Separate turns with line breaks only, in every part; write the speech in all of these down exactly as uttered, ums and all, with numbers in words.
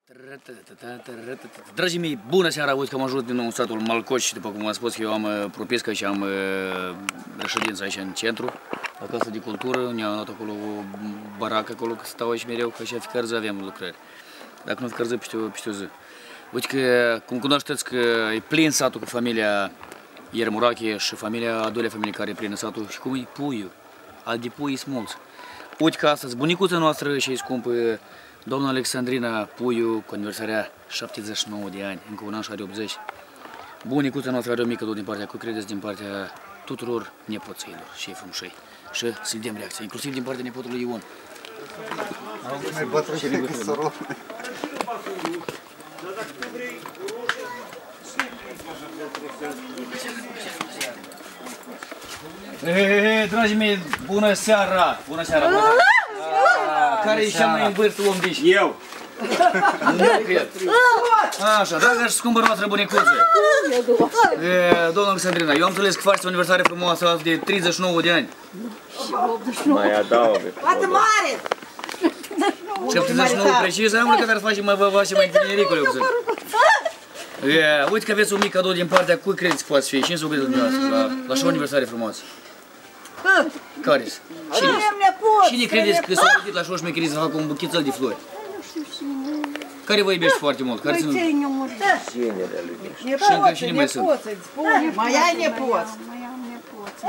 Dragii mei, bună seara, uite că am ajuns din nou în satul Malcoci, după cum am spus că eu am propescă și am reședință aici în centru, la Casa de Cultură, ne-am dat acolo o baracă acolo, că stau aici mereu, că așa fiecare zi avem lucrări. Dacă nu fiecare zi, peste o, peste o zi. Uite că, cum cunoașteți că e plin satul cu familia Iermurache și familia, a doilea familie care e plină satul, și cum e puiul, al de pui sunt mulți. Uite că astăzi bunicuța noastră și-i scumpă, doamna Alexandrina Puiu, cu aniversarea șaptezeci și nouă de ani, încă un an și are optzeci. Bunicuța noastră are o mică din partea, cu credeți, din partea tuturor nepoților și frumușei. Și să-l dăm reacție, inclusiv din partea nepotului Ion.
Mai bătrâne că sorol.
Hei, dragii mei, bună seara! Bună seara! Bună seara! Care e cea mai în vârstă om de aici?
Eu!
Nu cred. Așa, dragă și scumpă noastră bunicuță. Doamna Alexandrina, eu am înțeles că faceți o aniversare frumoasă de treizeci și nouă de ani.
Mai adaugă.
Poate mare!
șaptezeci și nouă precis, am că ar face mai văva și mai tinericule. Uite că aveți un mic cadou din partea, cui credeți că poate fi? Cine s-o gândit dumneavoastră la așa o aniversare frumoasă? Care-s? Cine? Cine credeți că s-a gândit la așa o șmecherie să facă un buchețel de flori? Care vă iubești foarte mult? Care sunt?
Cine le iubești?
Și încă cine mai sunt?
Mai ai nepoți.
Mai am nepoți,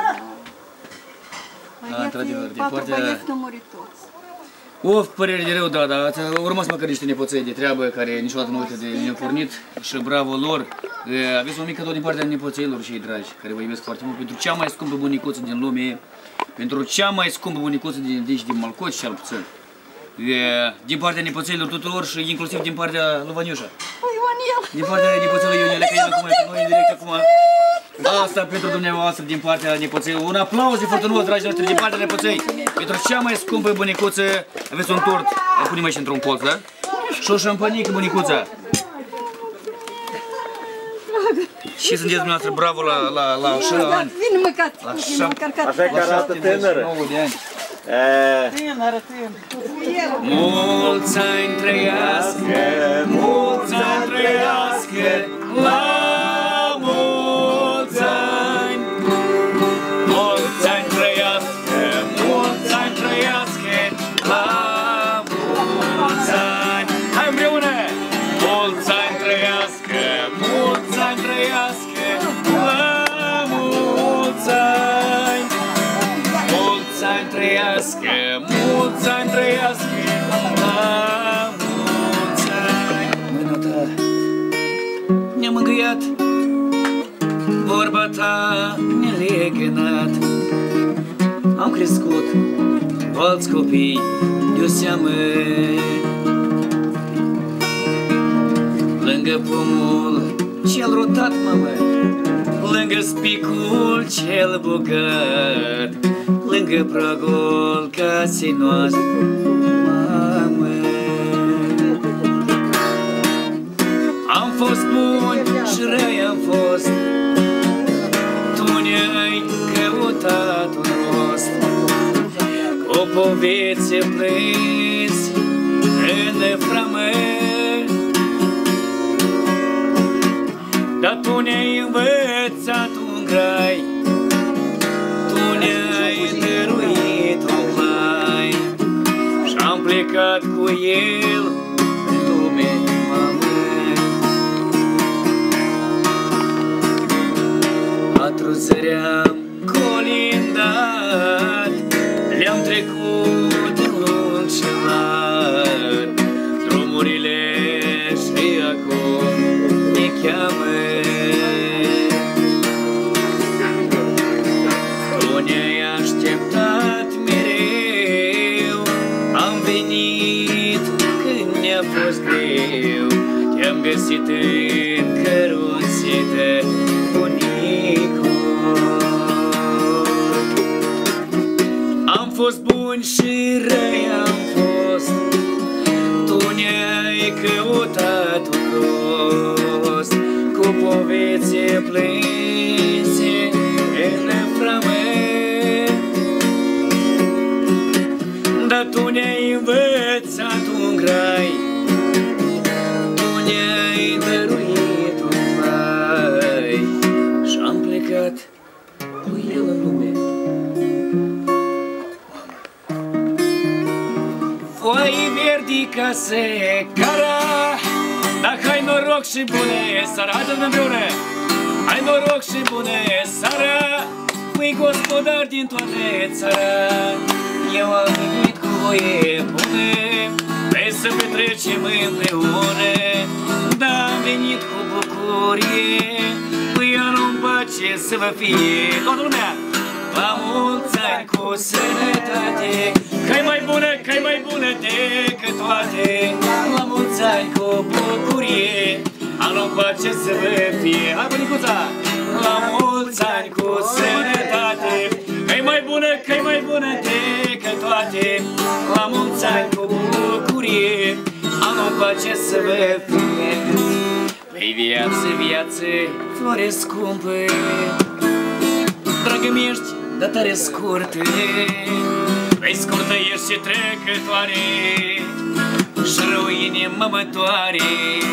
Da, într-adevăr, din partea...
băieți nu muri toți.
Of, părere de rău, da, dar ați urmat măcar niște nepoței de treabă care niciodată nu uită de nepornit și bravo lor. Aveți o mică tot din partea nepoțeilor și ei dragi, care vă iubesc foarte mult pentru cea mai scumpă bunicuță din lume, pentru cea mai scumpă bunicuță din, din, din Malcoci, cel puțin. Din partea nepoțeilor tuturor și inclusiv din partea lui Vaniușa. Din partea nepoțelui Ionele, că el acum e cu noi direct acum. Asta pentru dumneavoastră din partea nepoței. Un aplauz de foarte mult, dragi noștri, din partea nepoței. Pentru cea mai scumpă bunicuță, aveți un tort, îl punem aici într-un colț, da? Și o șampanică bunicuța. Și sunteți dumneavoastră bravo la, la, la așa ani.
Vine măcat,
La
vine măcar
Așa că arată tânără.
Tânără, tânără.
Mulți ani trăiască, mulți ani trăiască, la mulți ani. Mulți ani trăiască, mulți ani trăiască, la mulți ani. Hai împreună! Mulți ani trăiască, mulți ani trăiască, la mulți ani. Mulți ani trăiască, mulți ani trăiască, la mulți ani. Mâna ta ne-a mângâiat, vorba ta ne-a legănat. Am crescut cu alți copii de-o seamă, lângă pomul cel rotat, mamă, lângă spicul cel bogat, lângă pragul casei noastre, mamă. Am fost bun și răi am fost, tu ne-ai căutat un rost, cu povețe plânzi în framă. Dar tu ne-ai învățat un grai, tu ne-ai dăruit un plai, și-am plecat cu el în lume, mamă. Patru țări am colindat, le-am trecut în lung și lat, drumurile și acum ne cheamă. Tu ne-ai așteptat mereu, am venit când ne-a fost greu, te-am găsit în căruțită, bunicu. Am fost bun și răi am fost, tu ne-ai căutat un rost, cu povețe plânse în framă. Dar tu ne-ai învățat un grai, miroase cara. Dacă ai noroc și bune seara, haideți împreună! Ai noroc și bune seara, pui gospodar din toată țara. Eu am venit cu voie bună, vrei să petrecem împreună. Da, am venit cu bucurie, păi anul-mi pace să vă fie toată lumea. La mulți ani cu sănătate, că-i mai bună, că-i mai bună decât toate. La mulți ani cu bucurie, anul-mi pace să vă fie. Hai, bunicuța! La mulți ani cu sănătate, că-i mai bună, că-i mai bună decât toate. La mulți ani cu bucurie, anul-mi pace să vă fie. Păi viață, viață, flore scumpă, dragă mi-ești, dar tare scurtă. Păi scurtă ești și trecătoare, și rău inima mă doare.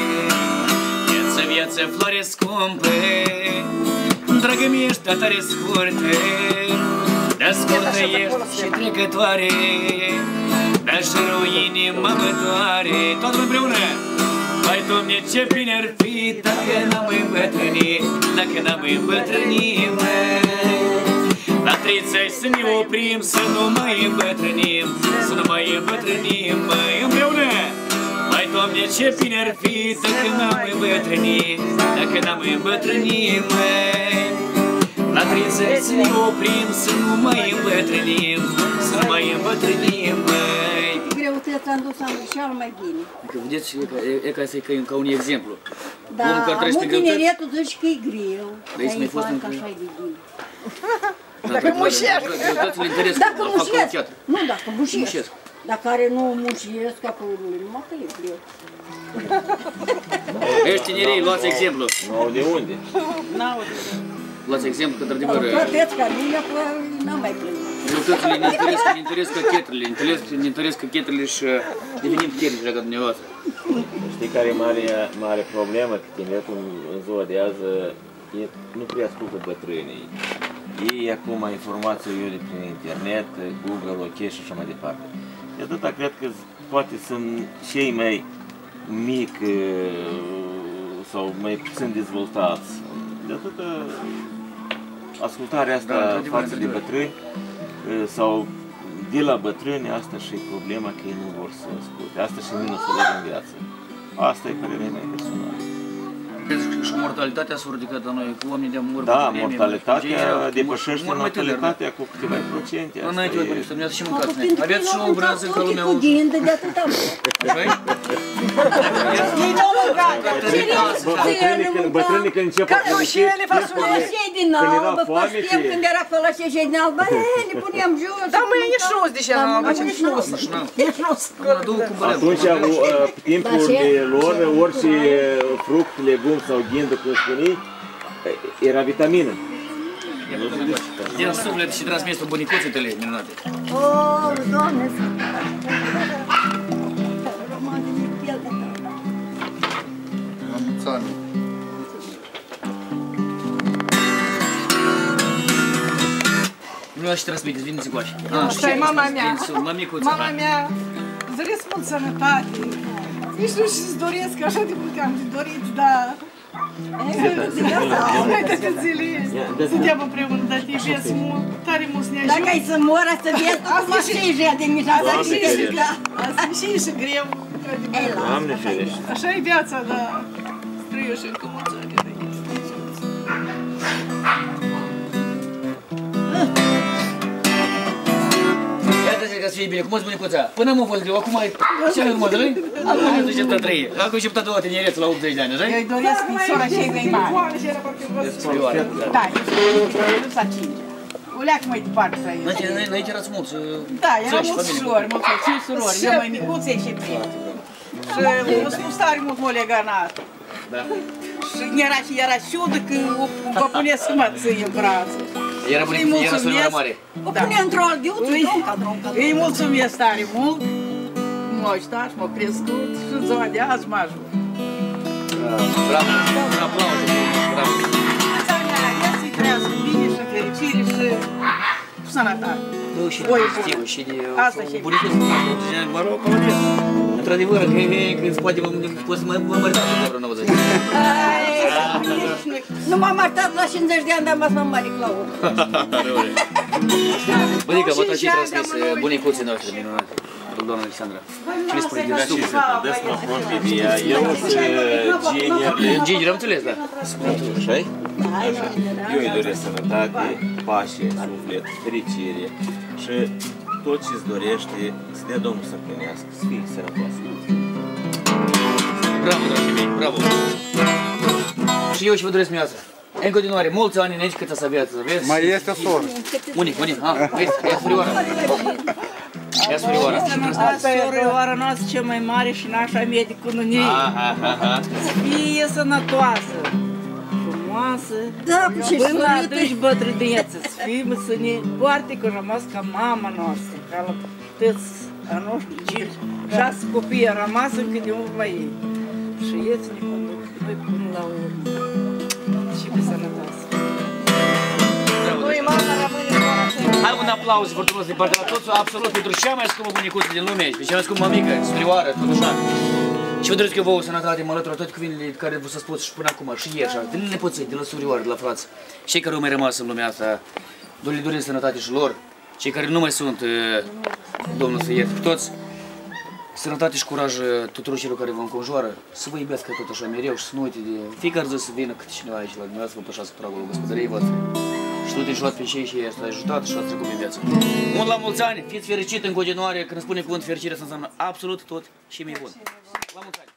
Viață, viață, flore scumpă, dragă mi-ești, dar tare scurtă. Dar scurtă ești și trecătoare, dar și rău inima mă doare. Toată împreună! Hai, Doamne, ce bine ar fi dacă n-am îmbătrânit, dacă n-am îmbătrânit, măi. La treizeci să ne oprim, să nu mai îmbătrânim, să nu mai îmbătrânim, măi, împreună. Hai, Doamne, ce bine ar fi dacă n-am îmbătrânit, dacă n-am îmbătrânit, măi. La treizeci să ne oprim, să nu mai îmbătrânim, să nu mai îmbătrânim, măi.
Greutăți am dus, am cel mai bine.
Adică, vedeți, e ca, ca, ca un exemplu.
Da, mult tineretul zici că e greu, dar e fac așa de bine.
Dacă mușești!
Dacă mușești! Nu, dacă mușești. Dar care nu mușesc, acolo numai că e greu.
Ești tinerii, luați exemplu.
Nu, de unde?
N-au
Luați exemplu că, într-adevăr,
Plăteți ca mine, că n-am mai plătit.
Greutățile ne interes căchetele, ne interes căchetele și devenim puternici ca dumneavoastră.
Știi care e mare, mare problemă că tineretul în ziua de azi e, nu prea ascultă bătrânii. Ei acum informații eu de prin internet, Google, OK și așa mai departe. De atâta cred că poate sunt cei mai mici sau mai puțin dezvoltați. De atâta ascultarea asta da, față de bătrâni sau de la bătrâni, asta și e problema că ei nu vor să asculte. Asta și minusul lor în viață. Asta e părerea mea personală.
Și mortalitatea s-a ridicat la noi, cu oamenii de mor.
Da, mortalitatea depășește mortalitatea cu câteva procente.
Înainte, să ne și mâncați. Aveți și o obrază ca lumea...
Cu ghindă de atâta mult.
Așa-i?
Ei nu mâncat.
Bătrânii când încep a
Cărușele, fasole.
Șei din albă, păștim când era acolo și șei din albă, ne puneam jos.
Dar măi, nici nu-s de ce în albă, nici nu-s. Nici nu-s.
Atunci, timpul lor, orice fruct, legum sau ghindă, cum spunii, era vitamină.
Din suflet și transmis pe bunicuțe tale minunate.
O, Doamne, rămân din piel de tău.
La mulți ani.
Nu aș transmiteți, veniți cu așa.
Asta e mama mea.
Mama
mea, îți doresc mult sănătate. Nici nu știu-ți doresc, așa de mult că am de dorit, dar... Atâtea zile suntem împreună, dar te iubesc mult, tare mult să ne ajut.
Dacă ai să moră, să vezi cum așa e jea de mici, asta e și greu.
Asta e și greu.
Doamne ferește.
Așa e viața, dar trăiești încă mulți ani de aici.
Iată-ți că să fie bine, cum îți bunicuța? Până mă fost greu, acum ai... Ce ai urmă, dă-i? Acum ai început a trăi. Acum ai început a doua tinereță la optzeci de ani, așa?
Eu-i doresc din sora cei mai mari. Da, eu s-a cinci. O leacă mai departe trăiesc.
Înainte erați mulți.
Da, eram mulți surori, mulți cinci surori. Eu mai micuțe și prieteni. Și o spus tare mult mă leganat. Și era și era ciudă că vă pune să mă ții în brațe.
Era surioară mare.
O pune într-o aldiuță,
îi mulțumesc tare mult. M-au ajutat și m-au crescut și în ziua de azi mă ajut.
Bravo, aplauze, bravo.
Viața mea, ea să-i trăiască bine și fericire și cu sănătate.
Nu, și de
Voi
pozitiv,
bună.
și de
Asta și-
bunicul. Mă rog, pământ. Într-adevăr, că când se poate, poți să mă măritați de vreo nouăzeci.
Nu m-am martat la cincizeci de ani, dar m-ați mărit la urmă.
Bunica, vă tot ce transmis bunicuții noștri minunate. Doamna Alexandra. Ce le spune din
Da,
suflet?
și să vedeți mă profedia, eu sunt ginger.
Ginger, am înțeles, da.
Așa-i? Așa. Eu îi doresc sănătate, pace, suflet, fericire și tot ce-ți dorește să dea Domnul să împlinească, să fii sănătoasă.
Bravo, dragii mei, bravo. Și eu și vă doresc mioasă. În continuare, mulți ani înainte cât să aveați, vezi?
Mai este soră.
Unic, unic, ha, vezi, ia surioara. Ia surioara.
Asta e sorioara noastră cea mai mare și nașa mea de cununii.
Aha, aha.
Să fie sănătoasă, frumoasă,
Da, și
până la
sfârșit.
adânci bătrânețe, să fim să ne poarte că rămas ca mama noastră, ca la tăți a noștri cinci, șase copii a rămas încă de urma ei. Și ei să ne conduc noi până la urmă. Și pe sănătoasă.
Bravo,
Noi mama rămâne doar așa.
hai un aplauz frumos din partea la toți, absolut pentru cea mai scumpă bunicuță din lume, și cea mai scumpă mămică, surioară, tot așa. Și vă doresc eu vouă sănătate, mă alătur la toate cuvintele care vă s-a spus și până acum, și ieri, așa, de la nepoței, de la surioară, de la frați, cei care au mai rămas în lumea asta, le doresc sănătate și lor, cei care nu mai sunt, Domnul să ierte toți, sănătate și curaj tuturor celor care vă înconjoară, să vă iubească tot așa mereu și să nu uite de fiecare zi să vină câte cineva aici la dumneavoastră, vă pășați pragul gospodăriei voastre. Și nu te luați pe cei și i-ați ajutat și ați trecut în viață. Mult la mulți ani, fiți fericit în continuare, când spune cuvânt fericire, să înseamnă absolut tot și mai bun. La mulți ani!